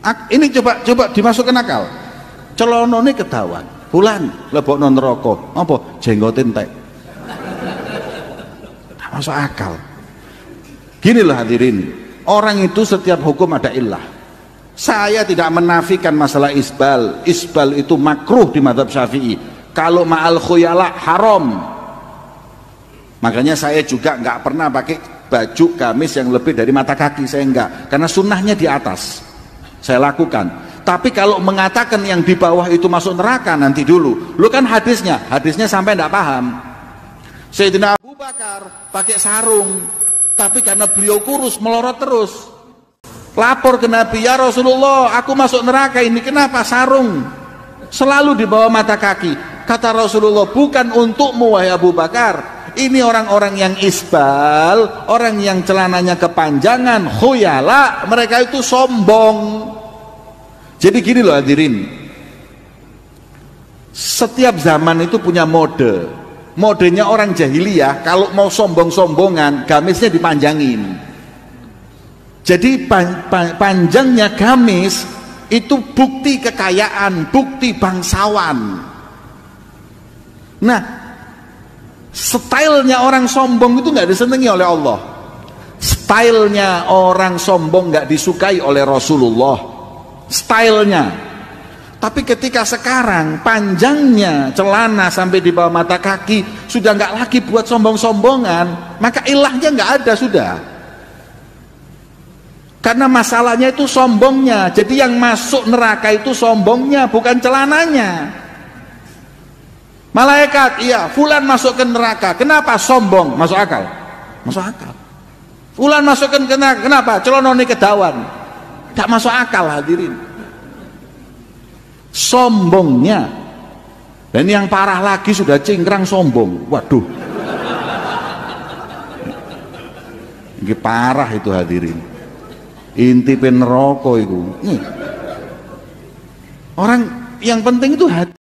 Ini coba dimasukkan akal. Celonone kedawan, bulan lebokno neraka. Apa? Jenggote entek. Tak masuk akal. Gini loh hadirin, orang itu setiap hukum ada illah. Saya tidak menafikan masalah isbal. Isbal itu makruh di mazhab Syafi'i. Kalau ma'al khuyala haram. Makanya saya juga nggak pernah pakai baju gamis yang lebih dari mata kaki, saya enggak, karena sunnahnya di atas saya lakukan. Tapi kalau mengatakan yang di bawah itu masuk neraka, nanti dulu, lu kan hadisnya sampai enggak paham. Sayyidina Abu Bakar pakai sarung, tapi karena beliau kurus melorot terus, lapor ke Nabi, ya Rasulullah, aku masuk neraka ini, kenapa sarung selalu di bawah mata kaki? Kata Rasulullah, bukan untukmu wahai Abu Bakar, ini orang-orang yang isbal, orang yang celananya kepanjangan, khuyala, mereka itu sombong. Jadi gini loh hadirin, setiap zaman itu punya modenya orang jahiliyah. Kalau mau sombong-sombongan, gamisnya dipanjangin. Jadi panjangnya gamis itu bukti kekayaan, bukti bangsawan. Nah, stylenya orang sombong itu nggak disenangi oleh Allah. Stylenya orang sombong nggak disukai oleh Rasulullah. Stylenya. Tapi ketika sekarang panjangnya celana sampai di bawah mata kaki sudah nggak lagi buat sombong-sombongan, maka ilahnya nggak ada sudah. Karena masalahnya itu sombongnya. Jadi yang masuk neraka itu sombongnya, bukan celananya. Malaikat, iya, fulan masuk ke neraka. Kenapa? Sombong. Masuk akal? Masuk akal. Fulan masuk ke neraka. Kenapa? Celonone kedawan. Tak masuk akal hadirin. Sombongnya. Dan yang parah lagi sudah cingkrang sombong. Waduh. Ini parah itu hadirin. Inti neraka itu. Orang yang penting itu hati.